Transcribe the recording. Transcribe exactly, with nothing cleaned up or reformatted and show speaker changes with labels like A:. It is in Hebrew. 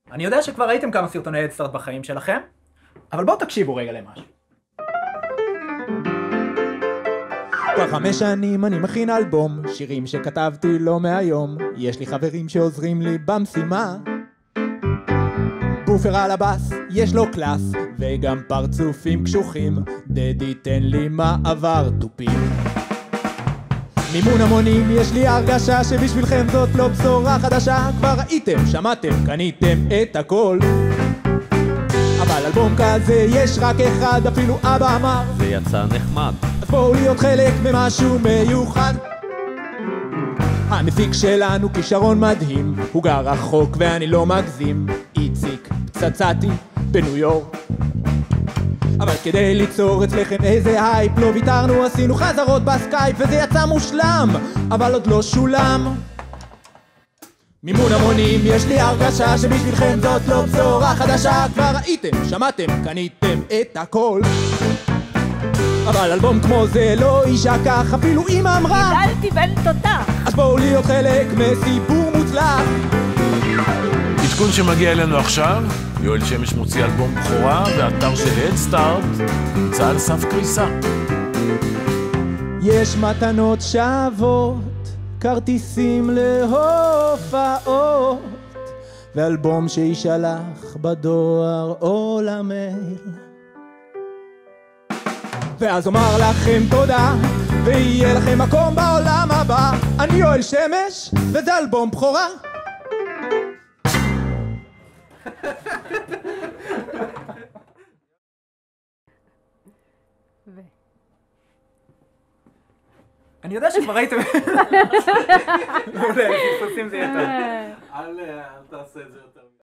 A: אני יודע שכבר ראיתם כמה סרטוני הדסטארט בחיים שלכם, אבל בואו תקשיבו רגע למשהו.
B: כבר חמש שנים אני מכין אלבום, שירים שכתבתי לא מהיום, יש לי חברים שעוזרים לי במשימה. בופר על הבאס, יש לו קלאס, וגם פרצופים קשוחים, דדי תן לי מעבר תופים. מימון המונים, יש לי הרגשה שבשבילכם זאת לא בשורה חדשה, כבר ראיתם, שמעתם, קניתם את הכל. אבל אלבום כזה יש רק אחד, אפילו אבא אמר
C: זה יצא נחמד.
B: אז בואו להיות חלק ממשהו מיוחד. המפיק שלנו כישרון מדהים, הוא גר רחוק ואני לא מגזים, איציק פצצתי בניו יורק. אבל כדי ליצור אצלכם איזה הייפ לא ויתרנו, עשינו חזרות בסקייפ וזה יצא מושלם, אבל עוד לא שולם. מימון המונים, יש לי הרגשה שבשבילכם זאת לא בשורה חדשה, כבר ראיתם, שמעתם, קניתם את הכל. אבל אלבום כמו זה לא יישכח, אפילו אמא אמרה
D: גדלתי בן תותח.
B: אז בואו להיות חלק מסיפור מוצלח.
E: עדכון שמגיע אלינו עכשיו, יואל שמש מוציא אלבום בכורה, והאתר של הדסטארט נמצא על סף קריסה.
B: יש מתנות שוות, כרטיסים להופעות, ואלבום שישלח בדואר או למייל. ואז אומר לכם תודה, ויהיה לכם מקום בעולם הבא. אני יואל שמש, וזה אלבום בכורה.
A: אני יודע שכבר ראיתם... לא יודע, פספוסים זה יהיה טוב.
E: אל תעשה את זה יותר.